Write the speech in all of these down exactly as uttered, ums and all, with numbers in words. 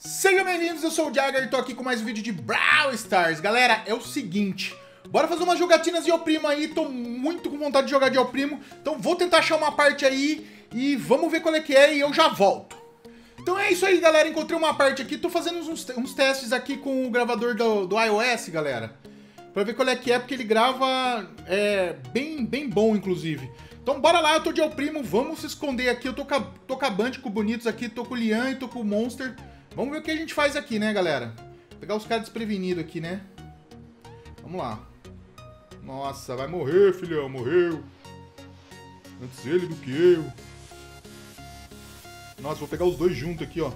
Sejam bem-vindos, eu sou o Jagger e tô aqui com mais um vídeo de Brawl Stars. Galera, é o seguinte, bora fazer umas jogatinas de El Primo aí, tô muito com vontade de jogar de El Primo, então vou tentar achar uma parte aí e vamos ver qual é que é e eu já volto. Então é isso aí, galera, encontrei uma parte aqui, tô fazendo uns, uns testes aqui com o gravador do, do iOS, galera, pra ver qual é que é, porque ele grava é, bem, bem bom, inclusive. Então bora lá, eu tô de El Primo, vamos se esconder aqui, eu tô com a, tô com a Band, com o Bonitos aqui, tô com o Lian e tô com o Monster. Vamos ver o que a gente faz aqui, né, galera? Vou pegar os caras desprevenidos aqui, né? Vamos lá. Nossa, vai morrer, filhão, morreu. Antes ele do que eu. Nossa, vou pegar os dois juntos aqui, ó.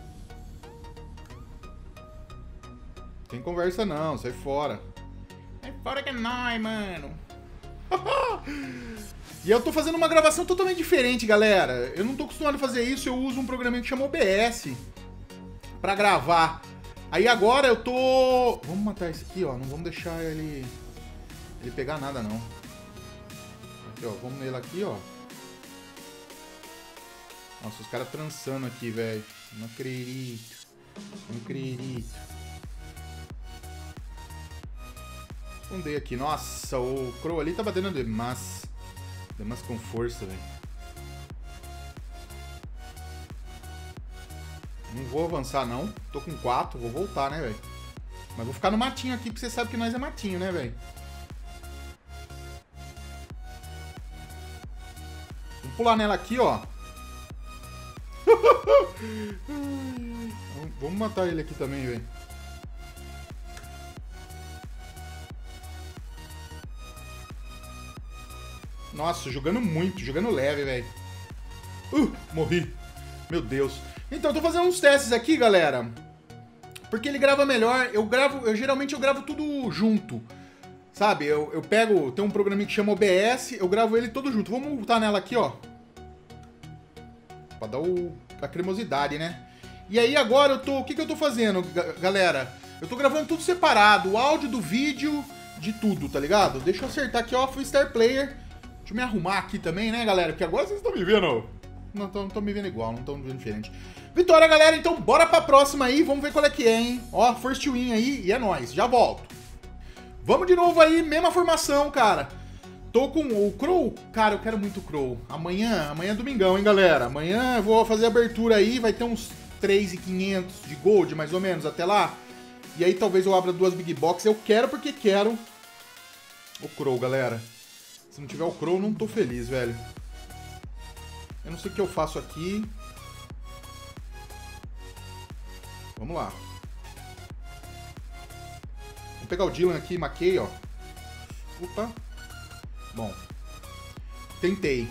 Tem conversa não, sai fora. Sai fora que é nóis, mano. E eu tô fazendo uma gravação totalmente diferente, galera. Eu não tô acostumado a fazer isso, eu uso um programinha que chama O B S pra gravar. Aí agora eu tô... Vamos matar esse aqui, ó. Não vamos deixar ele... Ele pegar nada, não. Aqui, ó. Vamos nele aqui, ó. Nossa, os caras trançando aqui, velho. Não acredito. Não acredito. Esconder aqui. Nossa, o Crow ali tá batendo demais. Demais com força, velho. Não vou avançar, não. Tô com quatro, vou voltar, né, velho? Mas vou ficar no matinho aqui, porque você sabe que nós é matinho, né, velho? Vamos pular nela aqui, ó. Vamos matar ele aqui também, velho. Nossa, jogando muito, jogando leve, velho. Uh, morri. Meu Deus. Então, eu tô fazendo uns testes aqui, galera. Porque ele grava melhor. Eu gravo, eu geralmente eu gravo tudo junto. Sabe? Eu, eu pego, tem um programinha que chama O B S, eu gravo ele todo junto. Vamos botar nela aqui, ó. Pra dar o, a cremosidade, né? E aí agora eu tô, o que que eu tô fazendo, galera? Eu tô gravando tudo separado, o áudio do vídeo, de tudo, tá ligado? Deixa eu acertar aqui, ó, Free Star Player. Deixa eu me arrumar aqui também, né, galera? Porque agora vocês estão me vendo. Não estão me vendo igual, não estão me vendo diferente. Vitória, galera. Então bora pra próxima aí. Vamos ver qual é que é, hein? Ó, first win aí e é nóis. Já volto. Vamos de novo aí. Mesma formação, cara. Tô com o Crow. Cara, eu quero muito Crow. Amanhã, amanhã é domingão, hein, galera? Amanhã eu vou fazer a abertura aí. Vai ter uns três mil e quinhentos de gold, mais ou menos, até lá. E aí talvez eu abra duas Big Box. Eu quero porque quero o Crow, galera. Se não tiver o Crow, não tô feliz, velho. Eu não sei o que eu faço aqui. Vamos lá. Vou pegar o Dylan aqui, maquei, ó. Opa. Bom. Tentei.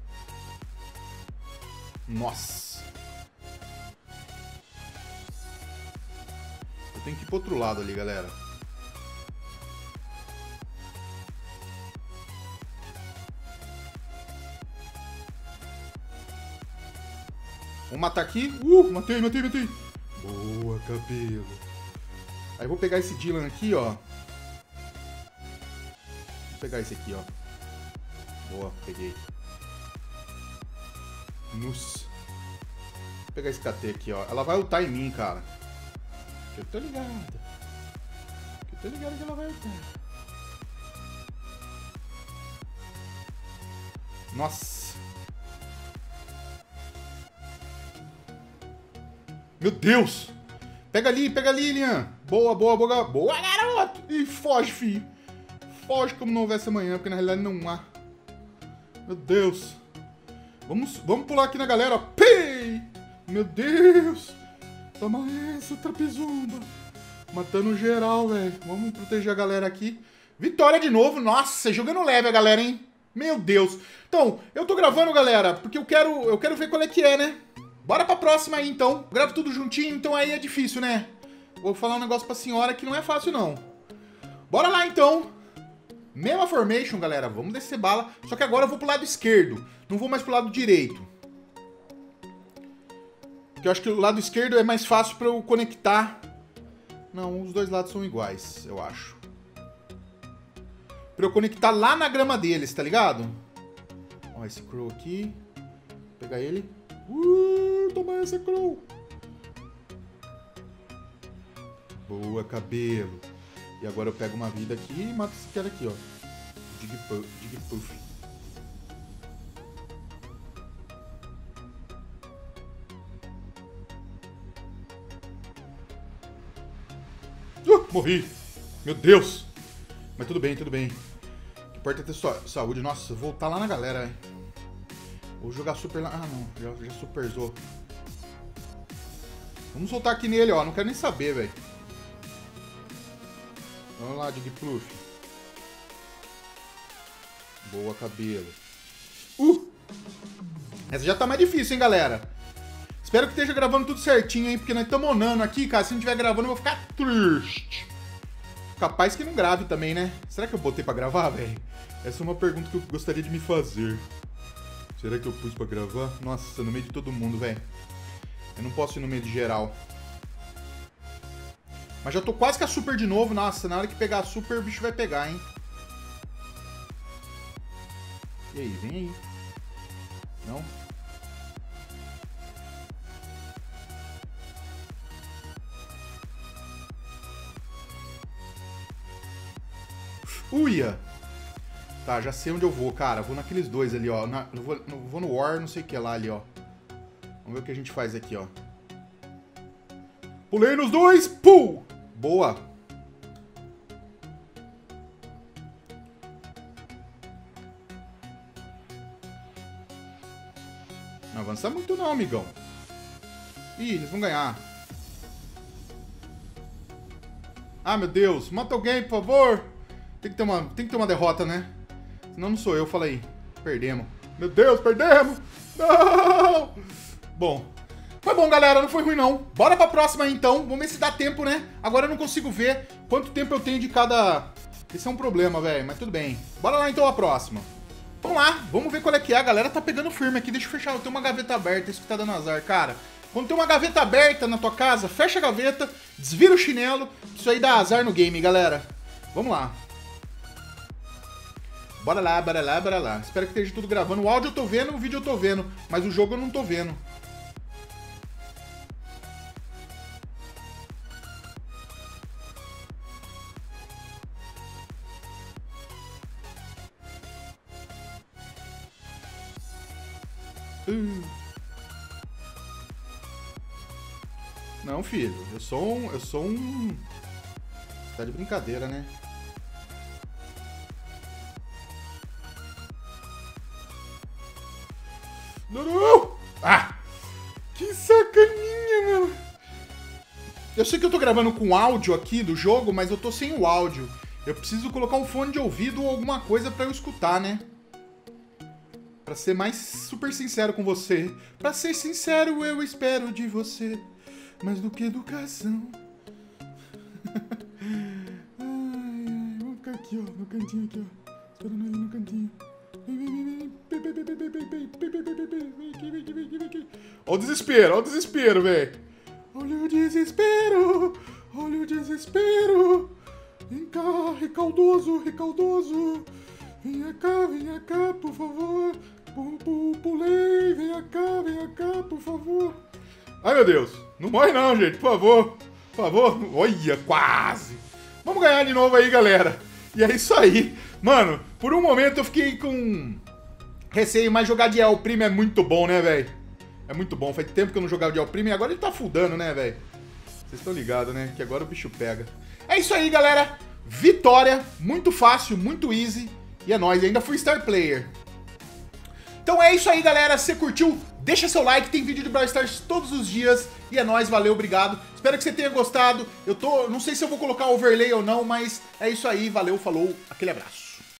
Nossa. Eu tenho que ir pro outro lado ali, galera. Vamos matar aqui. Uh, matei, matei, matei. Boa, cabelo. Aí eu vou pegar esse Dylan aqui, ó. Vou pegar esse aqui, ó. Boa, peguei. Nossa. Vou pegar esse K T aqui, ó. Ela vai ultar em mim, cara. Eu tô ligado. Eu tô ligado que ela vai ultar. Nossa. Meu Deus! Pega ali, pega ali, Lian. Boa, boa, boa. Boa, garoto! E foge, filho. Foge como não houvesse amanhã, porque na realidade não há. Meu Deus. Vamos, vamos pular aqui na galera, ó. Pei! Meu Deus! Toma essa, trapezumba. Matando geral, velho. Vamos proteger a galera aqui. Vitória de novo. Nossa, jogando leve a galera, hein? Meu Deus. Então, eu tô gravando, galera, porque eu quero, eu quero ver qual é que é, né? Bora pra próxima aí, então. Gravo tudo juntinho, então aí é difícil, né? Vou falar um negócio pra senhora que não é fácil, não. Bora lá, então. Mesma formation, galera. Vamos descer bala. Só que agora eu vou pro lado esquerdo. Não vou mais pro lado direito. Porque eu acho que o lado esquerdo é mais fácil pra eu conectar. Não, os dois lados são iguais, eu acho. Pra eu conectar lá na grama deles, tá ligado? Ó, esse Crow aqui. Vou pegar ele. Uh, toma essa, Crow. Boa, cabelo. E agora eu pego uma vida aqui e mato esse cara aqui, ó. Digpuff. Digpuff. Uh, morri. Meu Deus. Mas tudo bem, tudo bem. O que importa é ter sua saúde. Nossa, voltar lá na galera, hein. Vou jogar super lá. Ah, não. Já, já superzou. Vamos soltar aqui nele, ó. Não quero nem saber, velho. Vamos lá, Digpuff. Boa, cabelo. Uh! Essa já tá mais difícil, hein, galera? Espero que esteja gravando tudo certinho, hein? Porque nós estamos onando aqui, cara. Se não estiver gravando, eu vou ficar triste. Capaz que não grave também, né? Será que eu botei pra gravar, velho? Essa é uma pergunta que eu gostaria de me fazer. Será que eu pus pra gravar? Nossa, no meio de todo mundo, velho. Eu não posso ir no meio de geral. Mas já tô quase com a super de novo. Nossa, na hora que pegar a super, o bicho vai pegar, hein? E aí, vem aí. Não? Uia! Tá, já sei onde eu vou, cara. Vou naqueles dois ali, ó. Na, eu, vou, eu vou no War, não sei o que lá ali, ó. Vamos ver o que a gente faz aqui, ó. Pulei nos dois! Pum! Boa! Não avança muito não, amigão. Ih, eles vão ganhar. Ah, meu Deus. Mata alguém, por favor. Tem que ter uma, tem que ter uma derrota, né? Senão não sou eu, fala aí. Perdemos. Meu Deus, perdemos! Não! Bom. Foi bom, galera. Não foi ruim, não. Bora pra próxima aí, então. Vamos ver se dá tempo, né? Agora eu não consigo ver quanto tempo eu tenho de cada... Esse é um problema, velho. Mas tudo bem. Bora lá, então, a próxima. Vamos lá. Vamos ver qual é que é. A galera tá pegando firme aqui. Deixa eu fechar. Eu tenho uma gaveta aberta. Isso que tá dando azar, cara. Quando tem uma gaveta aberta na tua casa, fecha a gaveta, desvira o chinelo. Isso aí dá azar no game, galera. Vamos lá. Bora lá, bora lá, bora lá. Espero que esteja tudo gravando. O áudio eu tô vendo, o vídeo eu tô vendo. Mas o jogo eu não tô vendo. Uh. Não, filho. Eu sou um... Eu sou um... Você tá de brincadeira, né? Não, não! Ah! Que sacaninha, mano! Eu sei que eu tô gravando com áudio aqui do jogo, mas eu tô sem o áudio. Eu preciso colocar um fone de ouvido ou alguma coisa pra eu escutar, né? Pra ser mais super sincero com você. Pra ser sincero, eu espero de você mais do que educação. Ai, ai, vamos ficar aqui, ó, no cantinho aqui, ó. Esperando ele no cantinho. Olha o desespero, olha o desespero, velho. Olha o desespero, olha o desespero. Vem cá, recaldoso, recaldoso. Venha cá, venha cá, por favor. Pulei, venha cá, venha cá, por favor. Ai, meu Deus. Não morre não, gente, por favor. Por favor. Olha, quase. Vamos ganhar de novo aí, galera. E é isso aí. Mano, por um momento eu fiquei com receio, mas jogar de El Primo é muito bom, né, velho? É muito bom. Faz tempo que eu não jogava de El Primo e agora ele tá fuldando, né, velho? Vocês estão ligados, né? Que agora o bicho pega. É isso aí, galera. Vitória. Muito fácil, muito easy. E é nóis. Ainda fui Star Player. Então é isso aí, galera. Se você curtiu, deixa seu like. Tem vídeo de Brawl Stars todos os dias. E é nóis. Valeu, obrigado. Espero que você tenha gostado. Eu tô... Não sei se eu vou colocar overlay ou não, mas é isso aí. Valeu, falou. Aquele abraço.